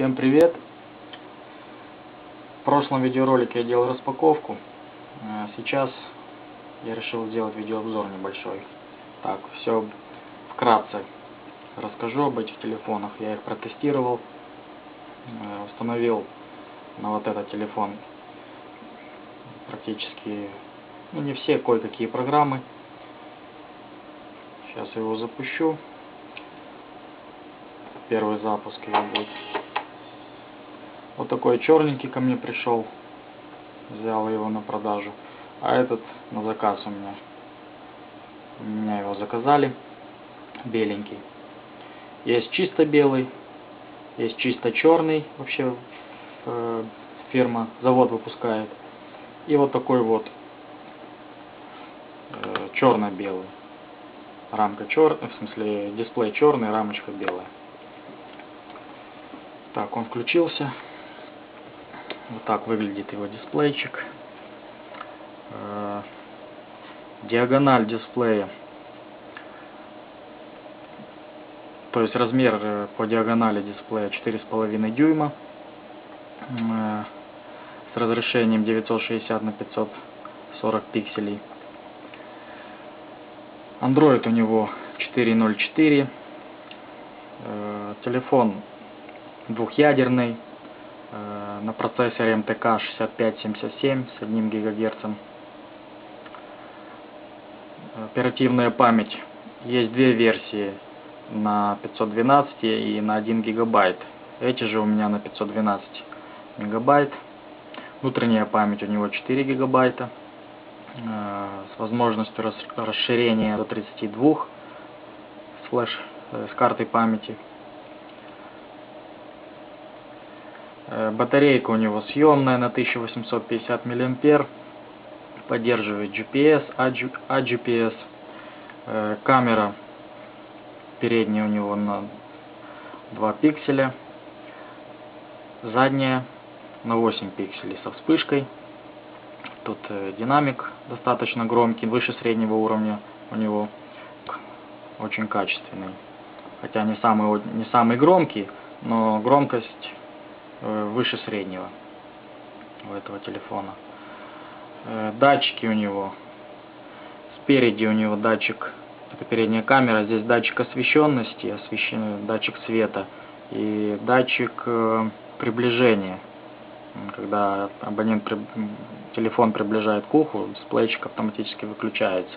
Всем привет! В прошлом видеоролике я делал распаковку. Сейчас я решил сделать видеообзор небольшой. Так, все вкратце расскажу об этих телефонах. Я их протестировал. Установил на вот этот телефон практически, не все, кое-какие программы. Сейчас я его запущу. Первый запуск его будет. Вот такой черненький ко мне пришел. Взял его на продажу. А этот на заказ у меня. У меня его заказали. Беленький. Есть чисто белый. Есть чисто черный. Вообще фирма, завод выпускает. И вот такой вот черно-белый. Рамка черная, в смысле дисплей черный, рамочка белая. Так, он включился. Вот так выглядит его дисплейчик. Диагональ дисплея, то есть размер по диагонали дисплея 4,5 дюйма с разрешением 960 на 540 пикселей. Android у него 4.0.4. Телефон двухъядерный, на процессоре МТК 6577 с 1 ГГц. Оперативная память. Есть две версии, на 512 и на 1 ГБ. Эти же у меня на 512 МБ. Внутренняя память у него 4 ГБ. С возможностью расширения до 32 с картой памяти. Батарейка у него съемная на 1850 мА. Поддерживает GPS, AGPS. Камера передняя у него на 2 пикселя. Задняя на 8 пикселей со вспышкой. Тут динамик достаточно громкий, выше среднего уровня у него. Очень качественный. Хотя не самый громкий, но громкость выше среднего у этого телефона. Датчики у него. Спереди у него датчик, это передняя камера, здесь датчик освещенности, датчик света и датчик приближения. Когда телефон приближает к уху, дисплейчик автоматически выключается.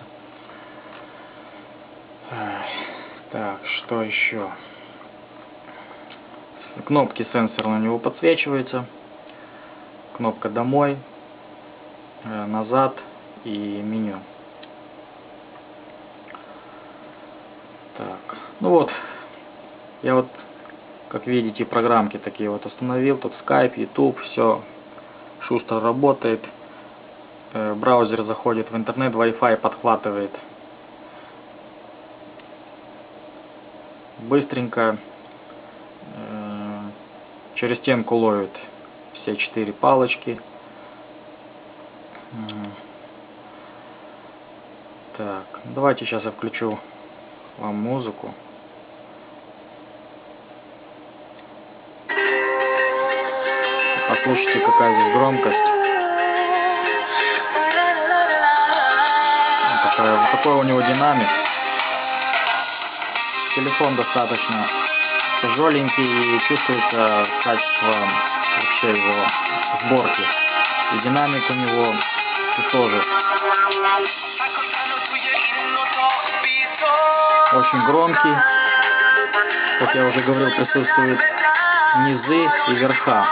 Так, что еще? Кнопки сенсорные у него подсвечиваются. Кнопка «Домой», «Назад» и меню. Так, ну вот, я вот, как видите, программки такие вот установил. Тут Skype, YouTube, все шустро работает. Браузер заходит в интернет, Wi-Fi подхватывает быстренько. Через стенку ловит все 4 палочки. Так, давайте сейчас я включу вам музыку. Послушайте, какая здесь громкость. Вот такой у него динамик. Телефон достаточно тяжеленький и чувствуется качество вообще его сборки. И динамик у него тоже очень громкий. Как я уже говорил, присутствуют низы и верха.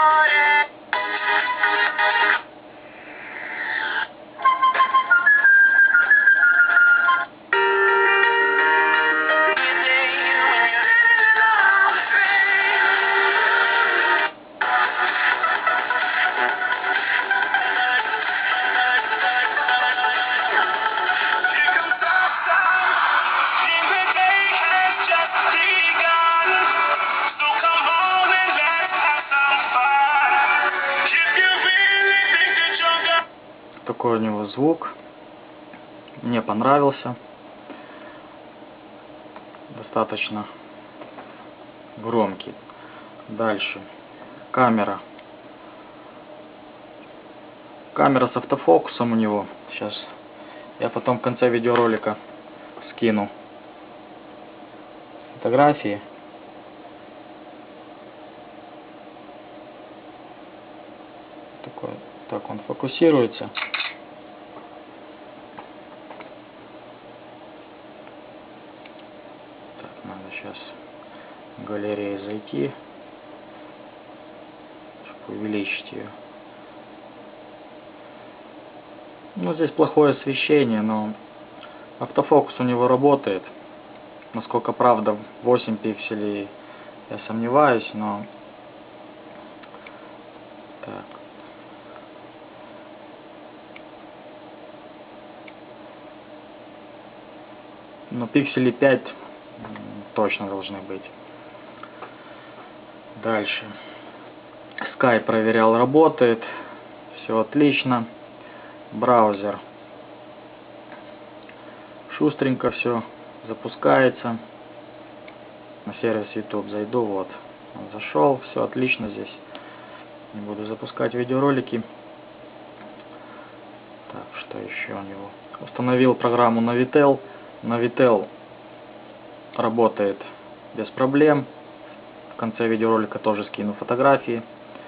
Такой у него звук. Мне понравился. Достаточно громкий. Дальше. камера. Камера с автофокусом у него. Сейчас я потом в конце видеоролика скину фотографии. Такой, так он фокусируется. Так, надо сейчас в галерею зайти, чтобы увеличить ее. Ну, здесь плохое освещение, но автофокус у него работает. Насколько правда 8 пикселей, я сомневаюсь, но так. Но пикселей 5 точно должны быть. Дальше. Skype проверял, работает. Все отлично. Браузер. Шустренько все запускается. На сервис YouTube зайду, вот. Он зашел, все отлично здесь. Не буду запускать видеоролики. Так, что еще у него? Установил программу Navitel. Navitel работает без проблем. В конце видеоролика тоже скину фотографии.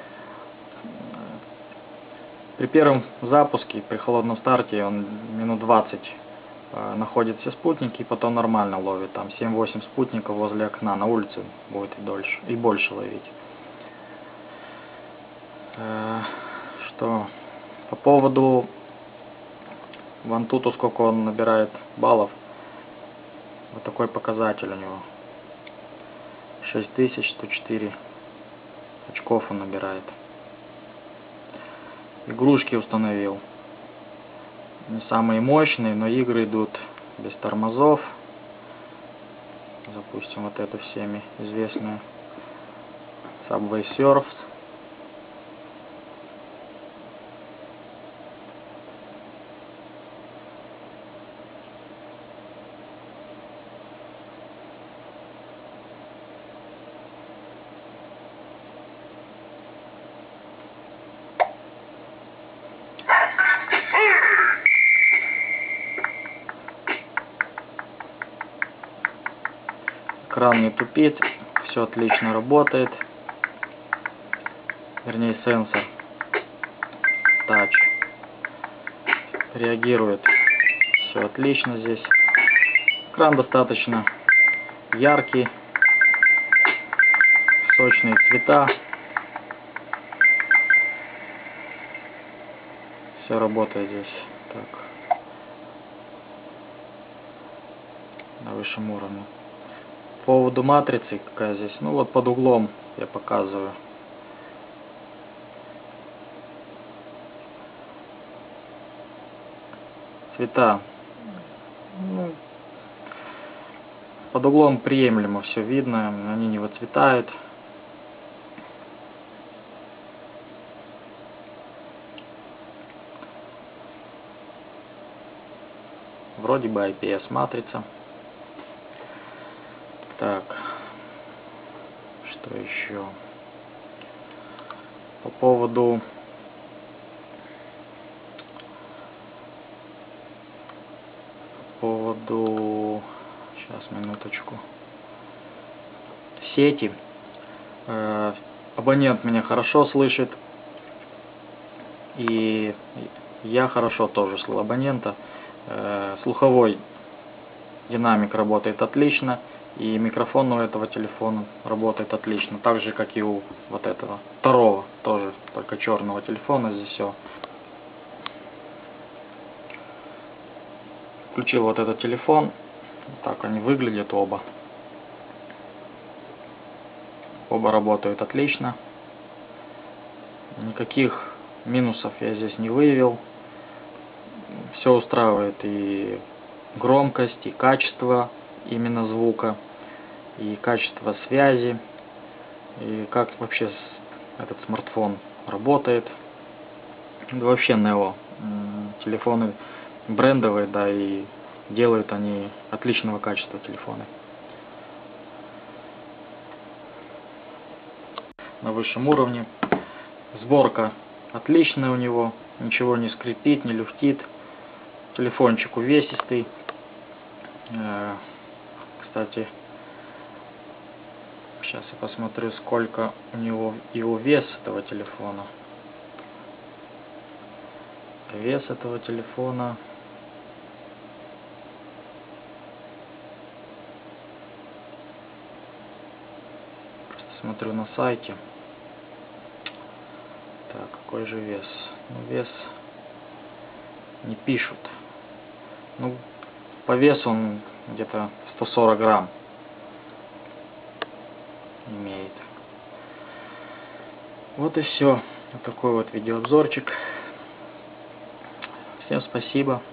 При первом запуске, при холодном старте, он минут 20 находит все спутники и потом нормально ловит. Там 7-8 спутников возле окна, на улице будет и больше ловить. Что по поводу Вантуту, сколько он набирает баллов. Вот такой показатель у него. 6104 очков он набирает. Игрушки установил. Не самые мощные, но игры идут без тормозов. Запустим вот эту всеми известную Subway Surfers. Экран не тупит, все отлично работает. Вернее, сенсор Touch реагирует, все отлично здесь. Экран достаточно яркий, сочные цвета. Все работает здесь так на высшем уровне. По поводу матрицы, какая здесь, ну вот под углом я показываю. Цвета, ну, под углом приемлемо все видно, они не выцветают. Вроде бы IPS матрица. Так, что еще? По поводу сейчас, минуточку. Сети. Абонент меня хорошо слышит. И я хорошо тоже слышу абонента. Слуховой динамик работает отлично. И микрофон у этого телефона работает отлично. Так же, как и у вот этого второго, тоже, только черного телефона. Здесь все. Включил вот этот телефон. Так они выглядят оба. Оба работают отлично. Никаких минусов я здесь не выявил. Все устраивает, и громкость, и качество именно звука, и качество связи, и как вообще этот смартфон работает. Вообще Neo телефоны брендовые, да, и делают они отличного качества телефоны. на высшем уровне. Сборка отличная у него, ничего не скрипит, не люфтит. Телефончик увесистый. Кстати, сейчас я посмотрю, сколько у него его вес этого телефона. Вес этого телефона просто смотрю на сайте. Так, какой же вес? Ну, вес не пишут. Ну, по весу он где-то 140 грамм имеет. Вот и все. Вот такой вот видеообзорчик. Всем спасибо.